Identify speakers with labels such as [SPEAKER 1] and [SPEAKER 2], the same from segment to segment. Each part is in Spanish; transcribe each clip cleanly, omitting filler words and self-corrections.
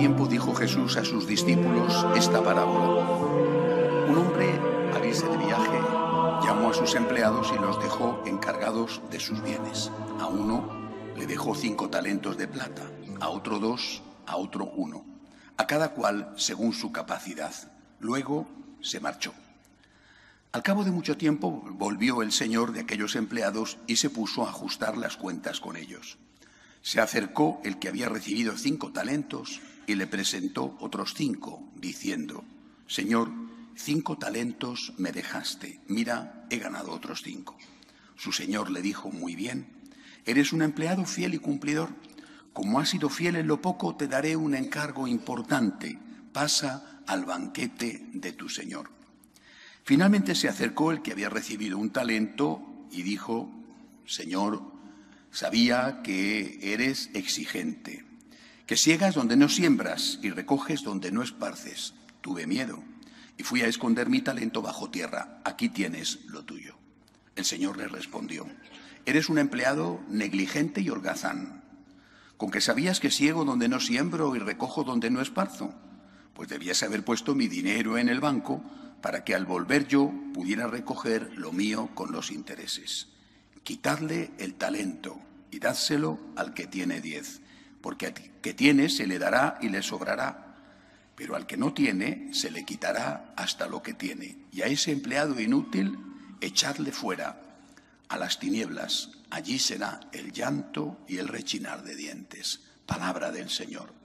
[SPEAKER 1] tiempo dijo Jesús a sus discípulos esta parábola. Un hombre, al irse de viaje, llamó a sus empleados y los dejó encargados de sus bienes. A uno le dejó 5 talentos de plata, a otro 2, a otro 1, a cada cual según su capacidad. Luego se marchó. Al cabo de mucho tiempo volvió el señor de aquellos empleados y se puso a ajustar las cuentas con ellos. Se acercó el que había recibido 5 talentos y le presentó otros 5, diciendo: Señor, 5 talentos me dejaste, mira, he ganado otros 5. Su señor le dijo: muy bien, eres un empleado fiel y cumplidor. Como has sido fiel en lo poco, te daré un encargo importante. Pasa al banquete de tu señor. Finalmente se acercó el que había recibido 1 talento y dijo: Señor, sabía que eres exigente, que siegas donde no siembras y recoges donde no esparces. Tuve miedo y fui a esconder mi talento bajo tierra. Aquí tienes lo tuyo. El señor le respondió: eres un empleado negligente y holgazán. ¿Con que sabías que siego donde no siembro y recojo donde no esparzo? Pues debías haber puesto mi dinero en el banco para que al volver yo pudiera recoger lo mío con los intereses. Quitadle el talento y dádselo al que tiene 10, porque al que tiene se le dará y le sobrará, pero al que no tiene se le quitará hasta lo que tiene. Y a ese empleado inútil echadle fuera a las tinieblas, allí será el llanto y el rechinar de dientes. Palabra del Señor.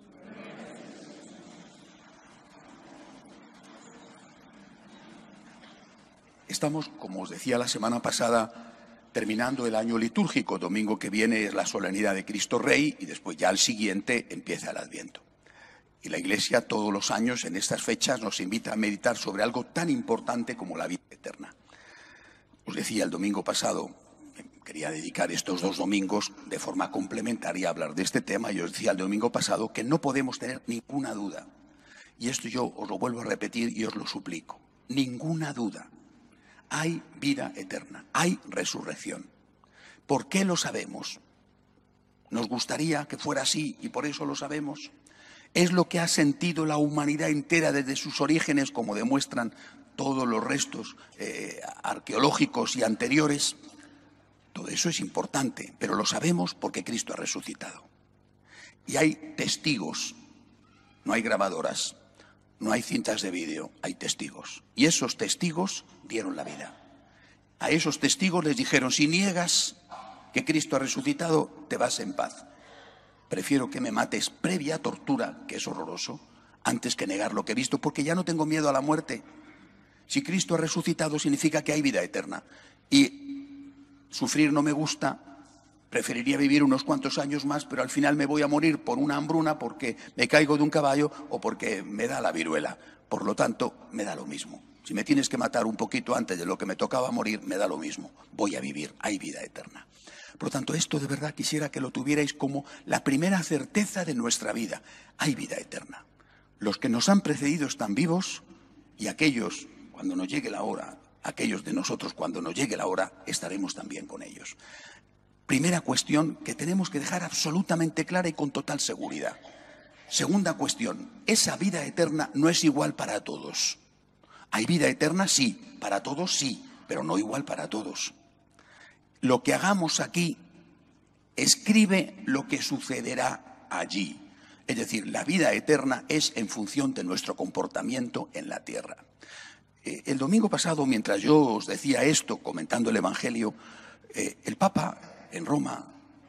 [SPEAKER 1] Estamos, como os decía la semana pasada, terminando el año litúrgico. Domingo que viene es la solemnidad de Cristo Rey y después ya al siguiente empieza el Adviento. Y la Iglesia todos los años en estas fechas nos invita a meditar sobre algo tan importante como la vida eterna. Os decía el domingo pasado, quería dedicar estos 2 domingos de forma complementaria a hablar de este tema, y os decía el domingo pasado que no podemos tener ninguna duda. Y esto yo os lo vuelvo a repetir y os lo suplico. Ninguna duda. Hay vida eterna, hay resurrección. ¿Por qué lo sabemos? ¿Nos gustaría que fuera así y por eso lo sabemos? ¿Es lo que ha sentido la humanidad entera desde sus orígenes, como demuestran todos los restos arqueológicos y anteriores? Todo eso es importante, pero lo sabemos porque Cristo ha resucitado. Y hay testigos, no hay grabadoras. No hay cintas de vídeo, hay testigos. Y esos testigos dieron la vida. A esos testigos les dijeron: si niegas que Cristo ha resucitado, te vas en paz. Prefiero que me mates previa tortura, que es horroroso, antes que negar lo que he visto, porque ya no tengo miedo a la muerte. Si Cristo ha resucitado, significa que hay vida eterna. Y sufrir no me gusta. Preferiría vivir unos cuantos años más, pero al final me voy a morir por una hambruna, porque me caigo de un caballo o porque me da la viruela. Por lo tanto, me da lo mismo. Si me tienes que matar un poquito antes de lo que me tocaba morir, me da lo mismo. Voy a vivir, hay vida eterna. Por lo tanto, esto de verdad quisiera que lo tuvierais como la primera certeza de nuestra vida. Hay vida eterna. Los que nos han precedido están vivos y aquellos, cuando nos llegue la hora, aquellos de nosotros, cuando nos llegue la hora, estaremos también con ellos. Primera cuestión que tenemos que dejar absolutamente clara y con total seguridad. Segunda cuestión, esa vida eterna no es igual para todos. Hay vida eterna, sí, para todos sí, pero no igual para todos. Lo que hagamos aquí escribe lo que sucederá allí. Es decir, la vida eterna es en función de nuestro comportamiento en la tierra. El domingo pasado, mientras yo os decía esto, comentando el Evangelio, el Papa en Roma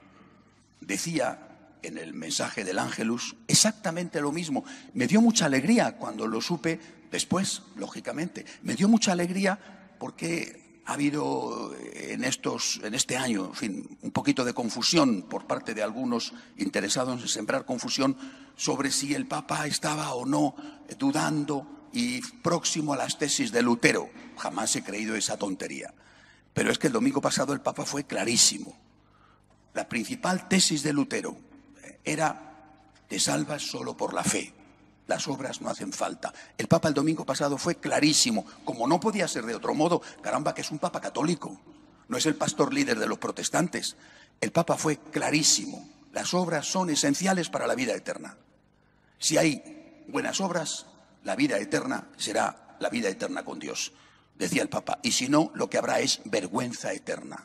[SPEAKER 1] decía en el mensaje del Ángelus exactamente lo mismo. Me dio mucha alegría cuando lo supe después, lógicamente. Me dio mucha alegría porque ha habido en este año, en fin, un poquito de confusión por parte de algunos interesados en sembrar confusión sobre si el Papa estaba o no dudando y próximo a las tesis de Lutero. Jamás he creído esa tontería. Pero es que el domingo pasado el Papa fue clarísimo. La principal tesis de Lutero era: te salvas solo por la fe, las obras no hacen falta. El Papa el domingo pasado fue clarísimo, como no podía ser de otro modo. Caramba, que es un Papa católico, no es el pastor líder de los protestantes. El Papa fue clarísimo, las obras son esenciales para la vida eterna. Si hay buenas obras, la vida eterna será la vida eterna con Dios, decía el Papa. Y si no, lo que habrá es vergüenza eterna.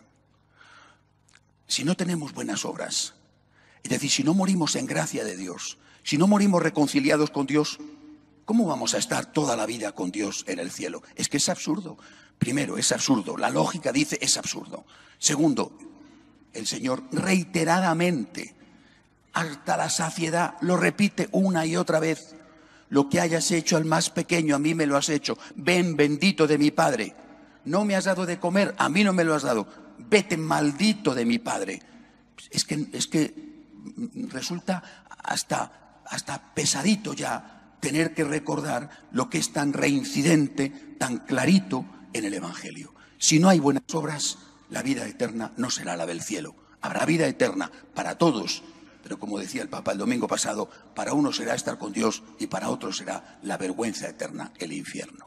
[SPEAKER 1] Si no tenemos buenas obras, es decir, si no morimos en gracia de Dios, si no morimos reconciliados con Dios, ¿cómo vamos a estar toda la vida con Dios en el cielo? Es que es absurdo. Primero, es absurdo. La lógica dice es absurdo. Segundo, el Señor reiteradamente, hasta la saciedad, lo repite una y otra vez. Lo que hayas hecho al más pequeño, a mí me lo has hecho. Ven, bendito de mi Padre. No me has dado de comer, a mí no me lo has dado. Vete, maldito de mi Padre. Es que resulta hasta pesadito ya tener que recordar lo que es tan reincidente, tan clarito en el Evangelio. Si no hay buenas obras, la vida eterna no será la del cielo. Habrá vida eterna para todos, pero como decía el Papa el domingo pasado, para uno será estar con Dios y para otros será la vergüenza eterna, el infierno.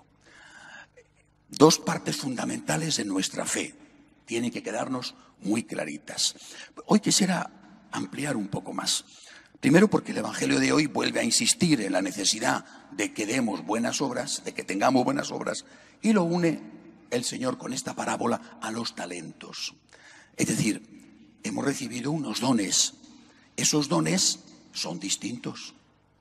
[SPEAKER 1] Dos partes fundamentales en nuestra fe tienen que quedarnos muy claritas. Hoy quisiera ampliar un poco más. Primero porque el Evangelio de hoy vuelve a insistir en la necesidad de que demos buenas obras, de que tengamos buenas obras, y lo une el Señor con esta parábola a los talentos. Es decir, hemos recibido unos dones. Esos dones son distintos,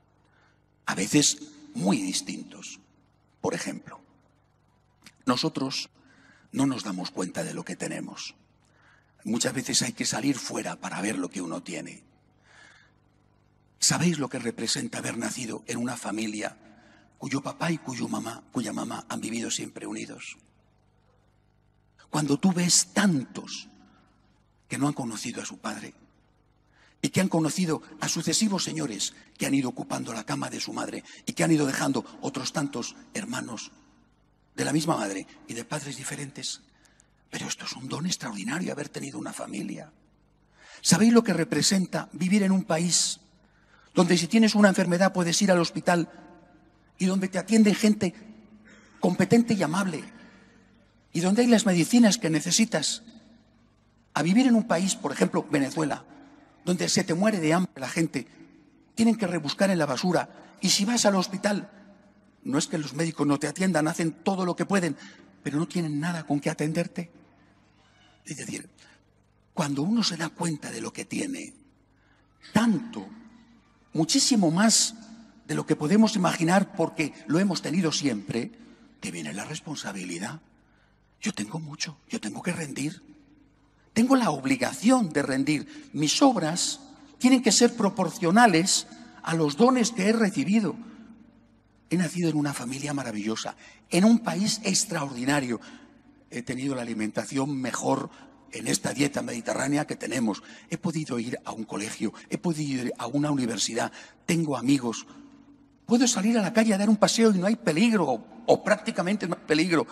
[SPEAKER 1] a veces muy distintos. Por ejemplo, nosotros no nos damos cuenta de lo que tenemos. Muchas veces hay que salir fuera para ver lo que uno tiene. ¿Sabéis lo que representa haber nacido en una familia cuyo papá y cuya mamá han vivido siempre unidos? Cuando tú ves tantos que no han conocido a su padre y que han conocido a sucesivos señores que han ido ocupando la cama de su madre y que han ido dejando otros tantos hermanos de la misma madre y de padres diferentes. Pero esto es un don extraordinario, haber tenido una familia. ¿Sabéis lo que representa vivir en un país donde si tienes una enfermedad puedes ir al hospital y donde te atiende gente competente y amable y donde hay las medicinas que necesitas? A vivir en un país, por ejemplo, Venezuela, donde se te muere de hambre la gente, tienen que rebuscar en la basura, y si vas al hospital, no es que los médicos no te atiendan, hacen todo lo que pueden, pero no tienen nada con qué atenderte. Es decir, cuando uno se da cuenta de lo que tiene, tanto, muchísimo más de lo que podemos imaginar porque lo hemos tenido siempre, te viene la responsabilidad. Yo tengo mucho, yo tengo que rendir. Tengo la obligación de rendir. Mis obras tienen que ser proporcionales a los dones que he recibido. He nacido en una familia maravillosa, en un país extraordinario. He tenido la alimentación mejor en esta dieta mediterránea que tenemos. He podido ir a un colegio, he podido ir a una universidad, tengo amigos. Puedo salir a la calle a dar un paseo y no hay peligro, o prácticamente no hay peligro.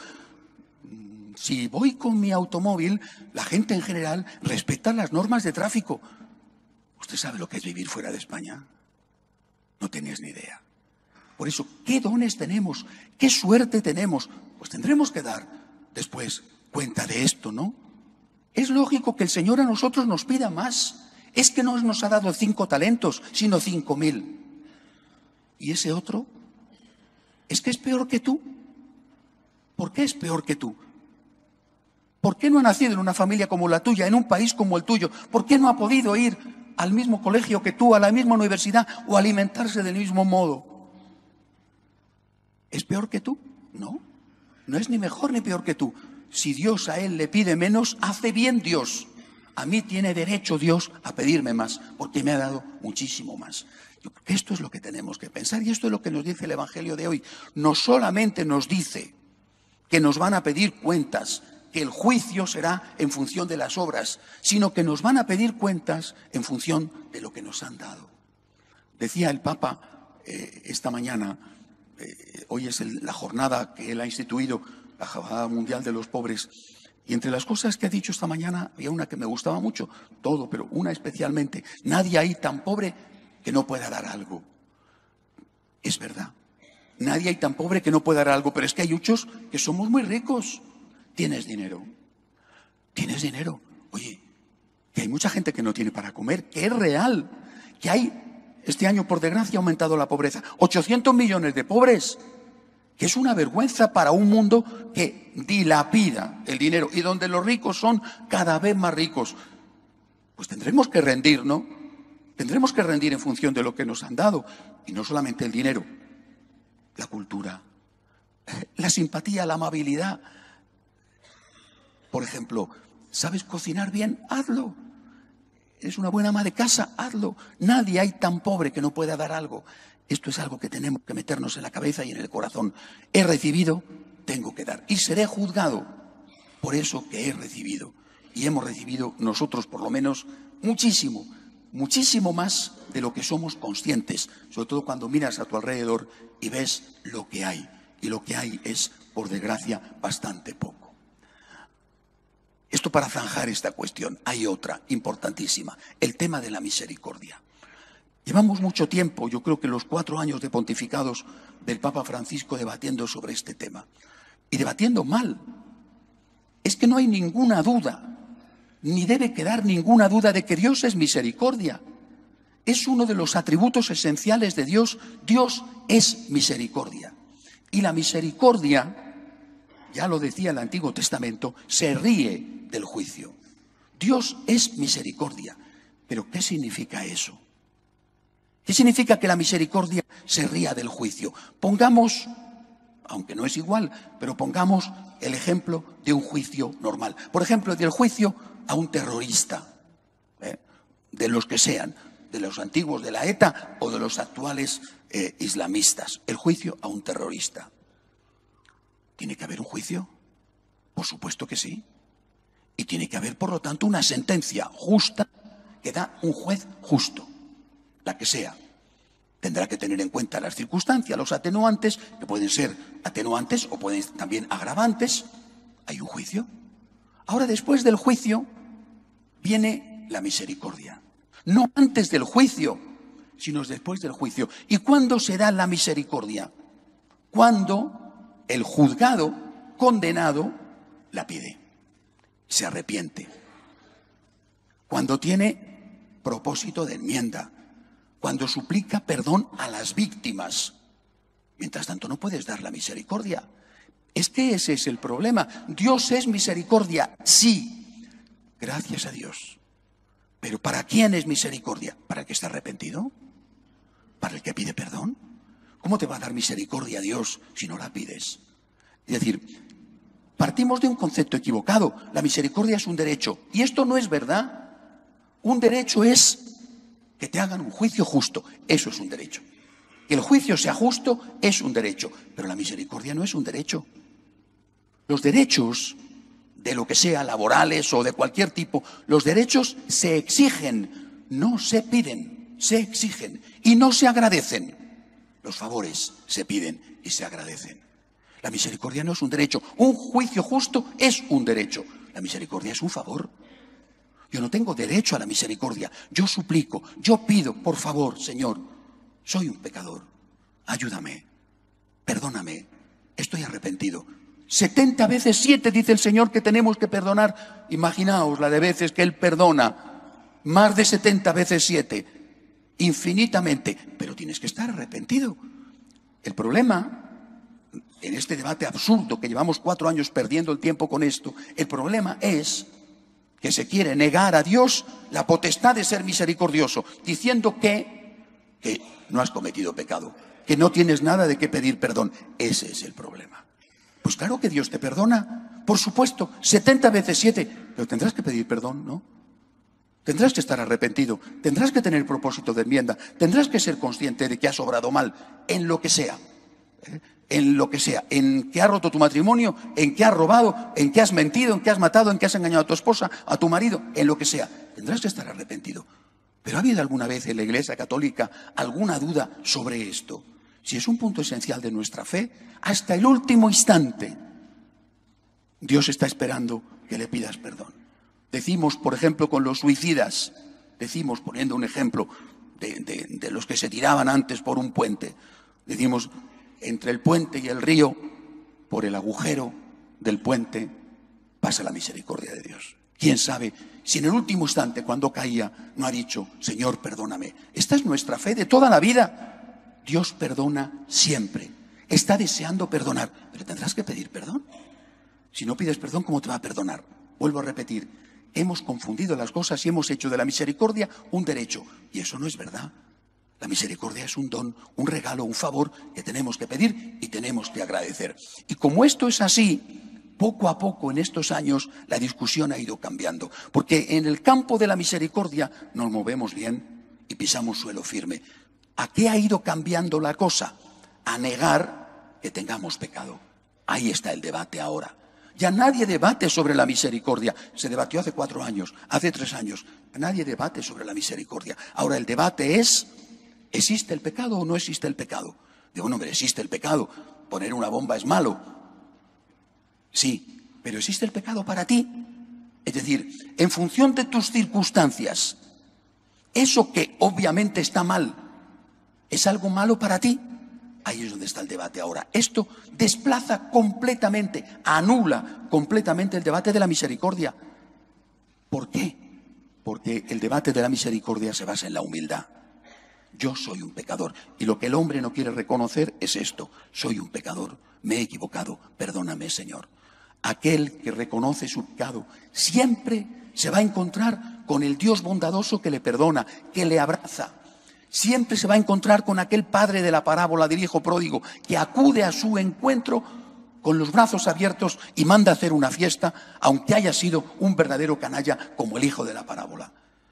[SPEAKER 1] Si voy con mi automóvil, la gente en general respeta las normas de tráfico. ¿Usted sabe lo que es vivir fuera de España? No tenías ni idea. Por eso, ¿qué dones tenemos? ¿Qué suerte tenemos? Pues tendremos que dar después cuenta de esto, ¿no? Es lógico que el Señor a nosotros nos pida más. Es que no nos ha dado 5 talentos, sino 5.000. ¿Y ese otro? Es que es peor que tú. ¿Por qué es peor que tú? ¿Por qué no ha nacido en una familia como la tuya, en un país como el tuyo? ¿Por qué no ha podido ir al mismo colegio que tú, a la misma universidad o alimentarse del mismo modo? ¿Es peor que tú? No, no es ni mejor ni peor que tú. Si Dios a él le pide menos, hace bien Dios. A mí tiene derecho Dios a pedirme más, porque me ha dado muchísimo más. Yo creo que esto es lo que tenemos que pensar y esto es lo que nos dice el Evangelio de hoy. No solamente nos dice que nos van a pedir cuentas, que el juicio será en función de las obras, sino que nos van a pedir cuentas en función de lo que nos han dado. Decía el Papa esta mañana, hoy es la jornada que él ha instituido, la Jornada Mundial de los Pobres, y entre las cosas que ha dicho esta mañana había una que me gustaba mucho, todo, pero una especialmente: nadie hay tan pobre que no pueda dar algo. Es verdad, nadie hay tan pobre que no pueda dar algo, pero es que hay muchos que somos muy ricos. Tienes dinero. Tienes dinero. Oye, que hay mucha gente que no tiene para comer, que es real, que hay Este año, por desgracia, ha aumentado la pobreza. 800 millones de pobres, que es una vergüenza para un mundo que dilapida el dinero y donde los ricos son cada vez más ricos. Pues tendremos que rendir, ¿no? Tendremos que rendir en función de lo que nos han dado. Y no solamente el dinero, la cultura, la simpatía, la amabilidad. Por ejemplo, ¿sabes cocinar bien? Hazlo. ¿Eres una buena ama de casa? Hazlo. Nadie hay tan pobre que no pueda dar algo. Esto es algo que tenemos que meternos en la cabeza y en el corazón. He recibido, tengo que dar. Y seré juzgado por eso que he recibido. Y hemos recibido nosotros, por lo menos, muchísimo, muchísimo más de lo que somos conscientes. Sobre todo cuando miras a tu alrededor y ves lo que hay. Y lo que hay es, por desgracia, bastante poco. Esto para zanjar esta cuestión. Hay otra importantísima, el tema de la misericordia. Llevamos mucho tiempo, yo creo que los 4 años de pontificados del Papa Francisco debatiendo sobre este tema. Y debatiendo mal. Es que no hay ninguna duda, ni debe quedar ninguna duda de que Dios es misericordia. Es uno de los atributos esenciales de Dios. Dios es misericordia. Y la misericordia, ya lo decía el Antiguo Testamento, se ríe del juicio. Dios es misericordia. ¿Pero qué significa eso? ¿Qué significa que la misericordia se ría del juicio? Pongamos, aunque no es igual, pero pongamos el ejemplo de un juicio normal. Por ejemplo, del juicio a un terrorista, de los que sean, de los antiguos de la ETA o de los actuales islamistas. El juicio a un terrorista. ¿Tiene que haber un juicio? Por supuesto que sí. Y tiene que haber, por lo tanto, una sentencia justa que da un juez justo. La que sea. Tendrá que tener en cuenta las circunstancias, los atenuantes, que pueden ser atenuantes o pueden también agravantes. Hay un juicio. Ahora, después del juicio, viene la misericordia. No antes del juicio, sino después del juicio. ¿Y cuándo se da la misericordia? Cuando el juzgado, condenado, la pide. Se arrepiente. Cuando tiene propósito de enmienda. Cuando suplica perdón a las víctimas. Mientras tanto no puedes dar la misericordia. Es que ese es el problema. Dios es misericordia, sí. Gracias a Dios. Pero ¿para quién es misericordia? ¿Para el que está arrepentido? ¿Para el que pide perdón? ¿Cómo te va a dar misericordia a Dios si no la pides? Es decir, partimos de un concepto equivocado. La misericordia es un derecho. Y esto no es verdad. Un derecho es que te hagan un juicio justo. Eso es un derecho. Que el juicio sea justo es un derecho. Pero la misericordia no es un derecho. Los derechos, de lo que sea, laborales o de cualquier tipo, los derechos se exigen, no se piden, se exigen y no se agradecen. Los favores se piden y se agradecen. La misericordia no es un derecho. Un juicio justo es un derecho. La misericordia es un favor. Yo no tengo derecho a la misericordia. Yo suplico, yo pido, por favor, Señor, soy un pecador. Ayúdame, perdóname, estoy arrepentido. 70 veces 7 dice el Señor que tenemos que perdonar. Imaginaos la de veces que Él perdona. Más de 70 veces 7. Infinitamente. Pero tienes que estar arrepentido. El problema, en este debate absurdo que llevamos 4 años perdiendo el tiempo con esto, el problema es que se quiere negar a Dios la potestad de ser misericordioso, diciendo que no has cometido pecado, que no tienes nada de qué pedir perdón. Ese es el problema. Pues claro que Dios te perdona, por supuesto, 70 veces 7, pero tendrás que pedir perdón, ¿no? Tendrás que estar arrepentido, tendrás que tener propósito de enmienda, tendrás que ser consciente de que has obrado mal, en lo que sea. En lo que sea, en que has roto tu matrimonio, en que has robado, en que has mentido, en que has matado, en que has engañado a tu esposa, a tu marido, en lo que sea. Tendrás que estar arrepentido. ¿Pero ha habido alguna vez en la Iglesia Católica alguna duda sobre esto? Si es un punto esencial de nuestra fe, hasta el último instante, Dios está esperando que le pidas perdón. Decimos, por ejemplo, con los suicidas, decimos, poniendo un ejemplo de los que se tiraban antes por un puente, decimos, entre el puente y el río, por el agujero del puente, pasa la misericordia de Dios. ¿Quién sabe si en el último instante, cuando caía, no ha dicho, Señor, perdóname? Esta es nuestra fe de toda la vida. Dios perdona siempre. Está deseando perdonar, pero tendrás que pedir perdón. Si no pides perdón, ¿cómo te va a perdonar? Vuelvo a repetir, hemos confundido las cosas y hemos hecho de la misericordia un derecho. Y eso no es verdad. La misericordia es un don, un regalo, un favor que tenemos que pedir y tenemos que agradecer. Y como esto es así, poco a poco en estos años la discusión ha ido cambiando. Porque en el campo de la misericordia nos movemos bien y pisamos suelo firme. ¿A qué ha ido cambiando la cosa? A negar que tengamos pecado. Ahí está el debate ahora. Ya nadie debate sobre la misericordia. Se debatió hace 4 años, hace 3 años. Nadie debate sobre la misericordia. Ahora el debate es, ¿existe el pecado o no existe el pecado? Digo, no, hombre, existe el pecado. Poner una bomba es malo. Sí, pero ¿existe el pecado para ti? Es decir, en función de tus circunstancias, eso que obviamente está mal, ¿es algo malo para ti? Ahí es donde está el debate ahora. Esto desplaza completamente, anula completamente el debate de la misericordia. ¿Por qué? Porque el debate de la misericordia se basa en la humildad. Yo soy un pecador y lo que el hombre no quiere reconocer es esto. Soy un pecador, me he equivocado, perdóname, Señor. Aquel que reconoce su pecado siempre se va a encontrar con el Dios bondadoso que le perdona, que le abraza. Siempre se va a encontrar con aquel padre de la parábola del hijo pródigo que acude a su encuentro con los brazos abiertos y manda a hacer una fiesta, aunque haya sido un verdadero canalla como el hijo de la parábola.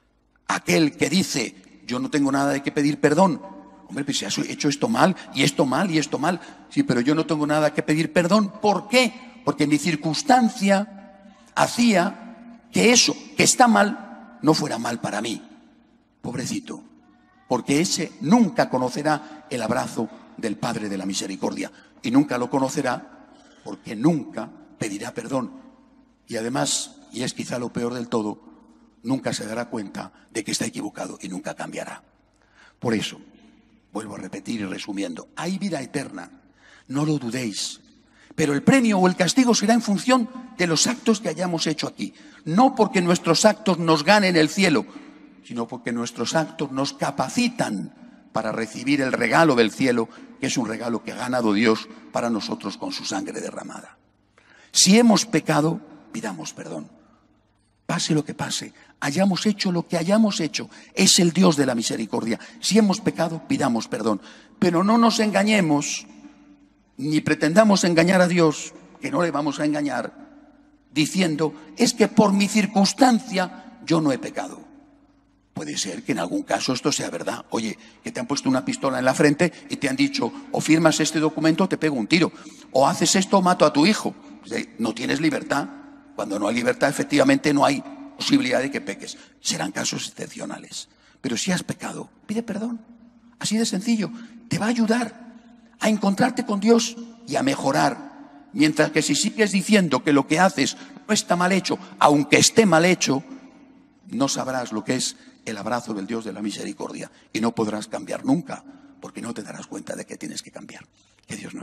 [SPEAKER 1] Aquel que dice, yo no tengo nada de qué pedir perdón. Hombre, pues si has hecho esto mal, y esto mal, y esto mal. Sí, pero yo no tengo nada que pedir perdón. ¿Por qué? Porque mi circunstancia hacía que eso que está mal no fuera mal para mí. Pobrecito. Porque ese nunca conocerá el abrazo del Padre de la Misericordia. Y nunca lo conocerá porque nunca pedirá perdón. Y además, y es quizá lo peor del todo, nunca se dará cuenta de que está equivocado y nunca cambiará. Por eso, vuelvo a repetir y resumiendo, hay vida eterna, no lo dudéis. Pero el premio o el castigo será en función de los actos que hayamos hecho aquí. No porque nuestros actos nos ganen el cielo, sino porque nuestros actos nos capacitan para recibir el regalo del cielo, que es un regalo que ha ganado Dios para nosotros con su sangre derramada. Si hemos pecado, pidamos perdón. Pase lo que pase, hayamos hecho lo que hayamos hecho, es el Dios de la misericordia. Si hemos pecado, pidamos perdón. Pero no nos engañemos, ni pretendamos engañar a Dios, que no le vamos a engañar, diciendo, es que por mi circunstancia yo no he pecado. Puede ser que en algún caso esto sea verdad. Oye, que te han puesto una pistola en la frente y te han dicho, o firmas este documento o te pego un tiro, o haces esto o mato a tu hijo. No tienes libertad. Cuando no hay libertad, efectivamente no hay posibilidad de que peques. Serán casos excepcionales. Pero si has pecado, pide perdón. Así de sencillo. Te va a ayudar a encontrarte con Dios y a mejorar. Mientras que si sigues diciendo que lo que haces no está mal hecho, aunque esté mal hecho, no sabrás lo que es el abrazo del Dios de la misericordia y no podrás cambiar nunca, porque no te darás cuenta de que tienes que cambiar. Que Dios nos